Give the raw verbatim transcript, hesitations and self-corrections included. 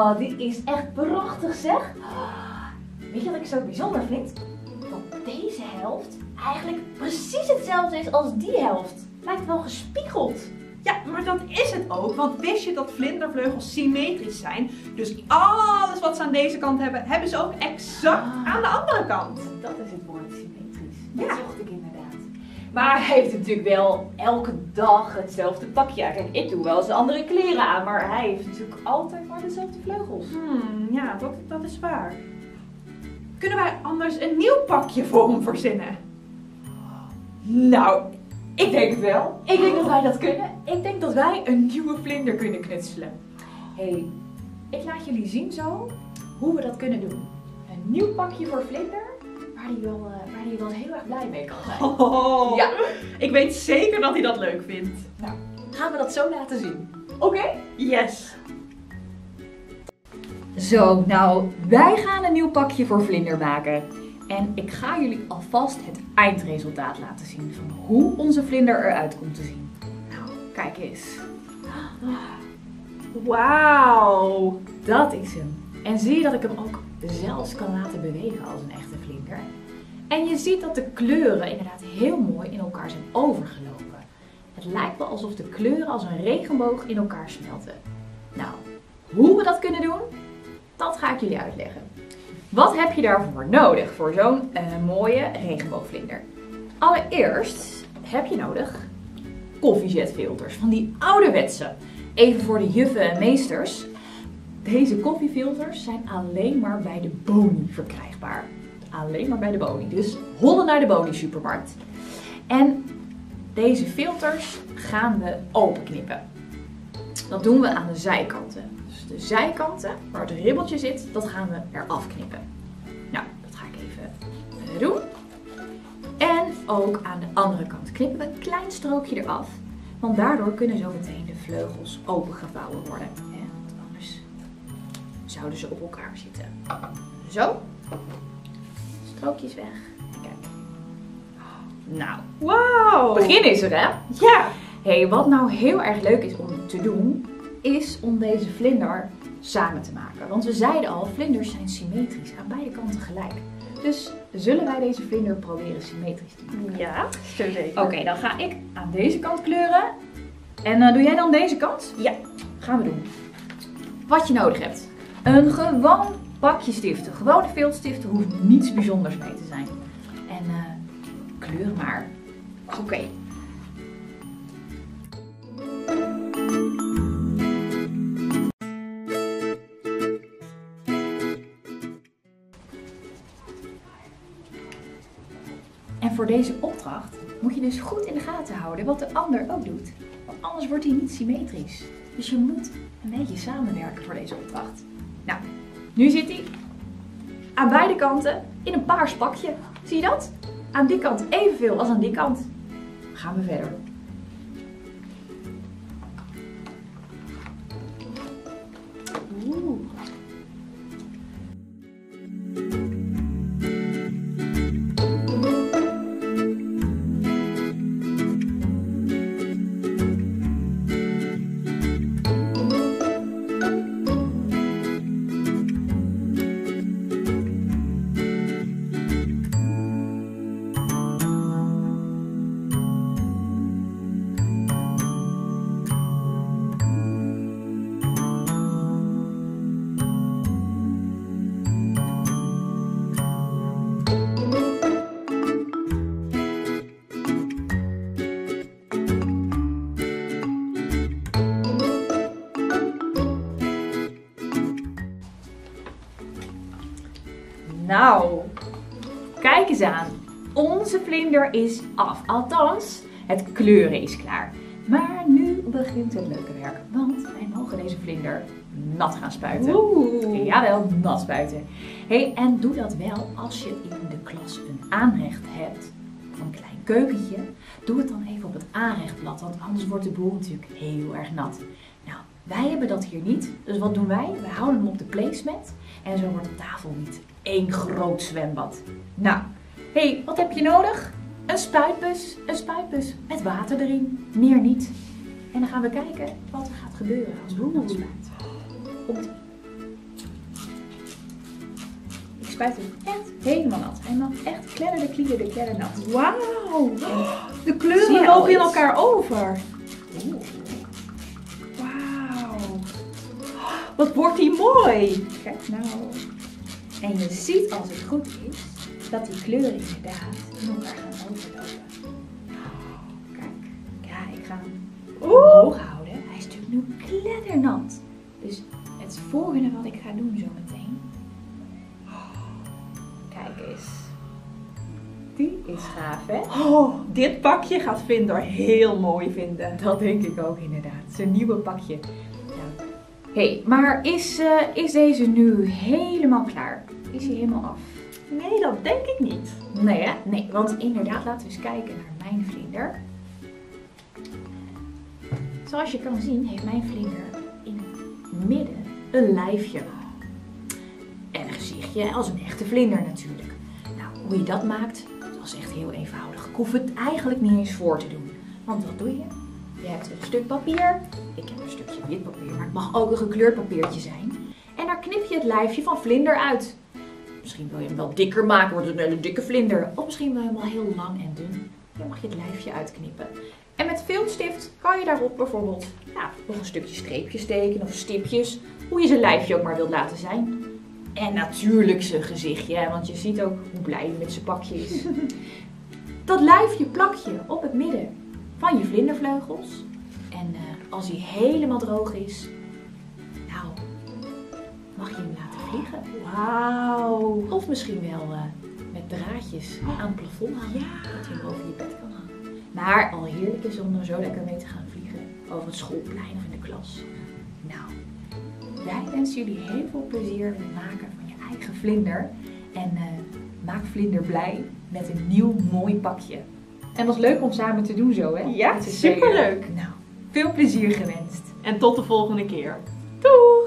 Oh, die is echt prachtig zeg. Weet je wat ik zo bijzonder vind? Dat deze helft eigenlijk precies hetzelfde is als die helft. Lijkt wel gespiegeld. Ja, maar dat is het ook, want wist je dat vlindervleugels symmetrisch zijn? Dus alles wat ze aan deze kant hebben, hebben ze ook exact Ah. aan de andere kant. Dat is het woord symmetrisch. Dat Ja. zocht ik inderdaad. Maar hij heeft natuurlijk wel elke dag hetzelfde pakje aan. Kijk, ik doe wel eens andere kleren aan, maar hij heeft natuurlijk altijd maar dezelfde vleugels. Hmm, ja, dat, dat is waar. Kunnen wij anders een nieuw pakje voor hem verzinnen? Nou, ik denk het wel. Ik denk dat wij dat kunnen. Ik denk dat wij een nieuwe vlinder kunnen knutselen. Hé, hey, ik laat jullie zien zo hoe we dat kunnen doen. Een nieuw pakje voor vlinder, waar hij wel, uh, waar hij wel heel erg blij mee kan zijn. Oh, Ja. Ik weet zeker dat hij dat leuk vindt. Nou, gaan we dat zo laten zien. Oké? Yes. Zo, nou, wij gaan een nieuw pakje voor vlinder maken. En ik ga jullie alvast het eindresultaat laten zien van hoe onze vlinder eruit komt te zien. Nou, kijk eens. Wauw. Dat is hem. En zie je dat ik hem ook zelfs kan laten bewegen als een echte vlinder. En je ziet dat de kleuren inderdaad heel mooi in elkaar zijn overgelopen. Het lijkt wel alsof de kleuren als een regenboog in elkaar smelten. Nou, hoe we dat kunnen doen, dat ga ik jullie uitleggen. Wat heb je daarvoor nodig voor zo'n uh, mooie regenboogvlinder? Allereerst heb je nodig koffiezetfilters, van die ouderwetse. Even voor de juffen en meesters. Deze koffiefilters zijn alleen maar bij de Boni verkrijgbaar. Alleen maar bij de Boni. Dus hollen naar de Boni supermarkt. En deze filters gaan we openknippen. Dat doen we aan de zijkanten. Dus de zijkanten, waar het ribbeltje zit, dat gaan we eraf knippen. Nou, dat ga ik even doen. En ook aan de andere kant knippen we een klein strookje eraf. Want daardoor kunnen zo meteen de vleugels opengevouwen worden. Want anders zouden ze op elkaar zitten. Zo. Strookjes weg. Kijk. Nou, Wauw. begin is er hè? Ja. Hey, wat nou heel erg leuk is om te doen, is om deze vlinder samen te maken. Want we zeiden al, vlinders zijn symmetrisch, aan beide kanten gelijk. Dus zullen wij deze vlinder proberen symmetrisch te maken? Ja, zeker. Oké, dan ga ik aan deze kant kleuren. En uh, doe jij dan deze kant? Ja. Gaan we doen. Wat je nodig hebt. Een gewoon pakje stiften. Gewone viltstiften, hoeft niets bijzonders mee te zijn. En uh, kleur maar. Oké. Okay. En voor deze opdracht moet je dus goed in de gaten houden wat de ander ook doet. Want anders wordt hij niet symmetrisch. Dus je moet een beetje samenwerken voor deze opdracht. Nou, nu zit hij aan beide kanten in een paars pakje. Zie je dat? Aan die kant evenveel als aan die kant. Gaan we verder. Oeh. Nou, kijk eens aan. Onze vlinder is af. Althans, het kleuren is klaar. Maar nu begint het leuke werk. Want wij mogen deze vlinder nat gaan spuiten. Oeh. Jawel, nat spuiten. Hey, en doe dat wel als je in de klas een aanrecht hebt. Of een klein keukentje. Doe het dan even op het aanrechtblad. Want anders wordt de boel natuurlijk heel erg nat. Nou, wij hebben dat hier niet. Dus wat doen wij? We houden hem op de placemat. En zo wordt de tafel niet één groot zwembad. Nou, hé, hey, wat heb je nodig? Een spuitbus. Een spuitbus met water erin. Meer niet. En dan gaan we kijken wat er gaat gebeuren als we dat spuiten. Komt-ie. spuit hem echt helemaal nat. Hij mag echt kledderde, kliederde, kleddernat. Wauw. De Zie kleuren je al lopen in iets? elkaar over. Oeh. Wauw. Wat wordt die mooi. Kijk nou. En je ziet als het goed is, dat die kleuren inderdaad in elkaar gaan overlopen. Kijk, ja, ik ga hem omhoog houden. Hij is natuurlijk nu kleddernat. Dus het volgende wat ik ga doen zometeen. Kijk eens. Die is gaaf, hè? Oh, dit pakje gaat Vlinder heel mooi vinden. Dat denk ik ook inderdaad. Zijn nieuwe pakje. Ja. Hey, maar is, uh, is deze nu helemaal klaar? Is hij helemaal af? Nee, dat denk ik niet. Nee, hè? Nee, want inderdaad, laten we eens kijken naar mijn vlinder. Zoals je kan zien, heeft mijn vlinder in het midden een lijfje. En een gezichtje, als een echte vlinder natuurlijk. Nou, hoe je dat maakt, dat is echt heel eenvoudig. Ik hoef het eigenlijk niet eens voor te doen. Want wat doe je? Je hebt een stuk papier. Ik heb een stukje wit papier, maar het mag ook een gekleurd papiertje zijn. En daar knip je het lijfje van vlinder uit. Misschien wil je hem wel dikker maken, wordt het een hele dikke vlinder. Of misschien wil je hem wel heel lang en dun. Dan mag je het lijfje uitknippen. En met viltstift kan je daarop bijvoorbeeld ja, nog een stukje streepjes tekenen of stipjes. Hoe je zijn lijfje ook maar wilt laten zijn. En natuurlijk zijn gezichtje, hè, want je ziet ook hoe blij hij met zijn pakje is. Dat lijfje plak je op het midden van je vlindervleugels. En uh, als hij helemaal droog is, nou, mag je hem laten vliegen. Wauw. Of misschien wel uh, met draadjes aan het plafond hangen, Ja. dat je hem boven je bed kan hangen. Maar al heerlijk is om er zo lekker mee te gaan vliegen over het schoolplein of in de klas. Nou, wij wensen jullie heel veel plezier met het maken van je eigen vlinder. En uh, maak vlinder blij met een nieuw mooi pakje. En dat was leuk om samen te doen zo, hè? Ja, Met z'n tweeën. superleuk. Nou, veel plezier gewenst. En tot de volgende keer. Doei!